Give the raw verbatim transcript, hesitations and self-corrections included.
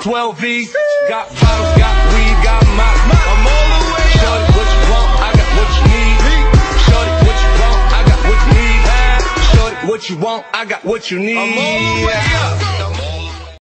twelve V, got bottles, got weed, got my, I'm all the way up. Shorty, what you want? I got what you need. Shorty, what you want? I got what you need. Shorty, what you want? I got what you need. I'm all the way up.